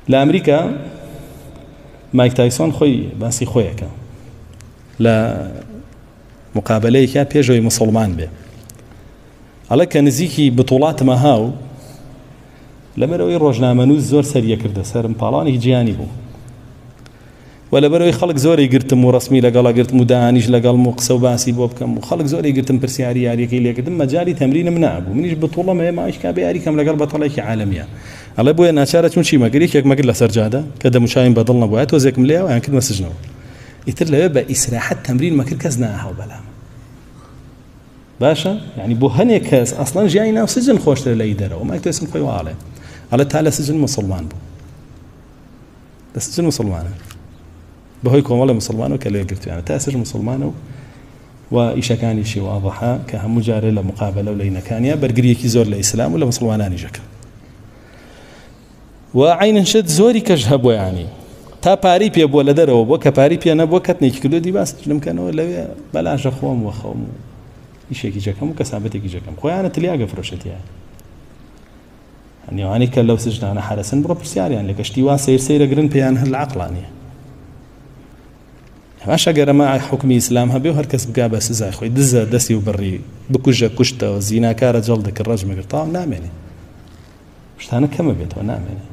لأمريكا مايك تايسون خوي باسي خويك لا مقابلەیەکە پێشەوەی مسلمان بێ ئەڵێ کە نزیکی بتوڵاتمە هاو لەبەرەوەی ڕۆژنامەنووس زۆر سەریە کردە سەرم پاڵانێکی گیانی بوو و لەبەرەوەی خەڵک زۆری گرتم و ڕسمی لەگەڵا گرتم و داهانیش لەگەڵم و قسە و باسی بۆ بکەم و خەڵک زۆری گرتم پرسیاری یاریەکەی لێکردم مەجای تەمرینم نابوو منیش بتوڵەم هەیە ماوەیەک بێ یاریکەم لەگەڵ بەتەڵێکی عالەمیە ئەڵێ بۆیە ناچارە چون چی مەگەر یەکێک مەگر لەسەر جادە کە دەموچاوین بەدڵ نەبووە تۆزێکم لێەوە یان کردمە سژنەوە ئیتر لەوێ بە ئیسراحەت تەمرین مەکرد کەس ناهاو بەلام باشە یعنی بۆ هەنێک کەس ئەسڵەن ژیانی ناو سجن خۆشترە لە ئیدەرەوە مایک تۆسم خۆی واڵێ ئەڵێ تا لە سجن مسلمان بوو لە سجن مسلمانە بەهۆی کۆمەڵی مسلمانەوە کە لێ گرتویانە تا سجن مسلمانە و ئیشەکانیشی واضحە کە هەموو جارێ لە مقابلە و لەینەکانیە بەرگریەکی زۆر لە ئیسلام و لە مسلمانانیشەکە و عینن شت زۆری کەش هەبووە یعنی تا پاری پێ بووە لە دەرەوە بۆ کە پاری پێ نەبووە کەتنێکی کردو دی باس لەمکەنەوە لەوێ بەلاشە خۆم وەخەوم و ئیشێکی جەکەم و کەسابەتێکی جەکەم خۆیانە تلیاگە فرۆشەتیە هەنیوانی کە لەو سژنانە حرەسن بڕۆ پرسیاریان لە کەشتی وا سەیرسەیرەگرن پێیان هەر لە عەقڵانیە هەماش ئەگەرەمە حکمی ئیسلام هەبێ و هەر کەس بگا بە سزای خۆی دزە دەستی و بڕی بکوژە کوشتەوە زیناکارە جەڵدەکرد ڕەجمەگرت تاو نامێنێ شتانە کەمە بێتەوە نامێنێ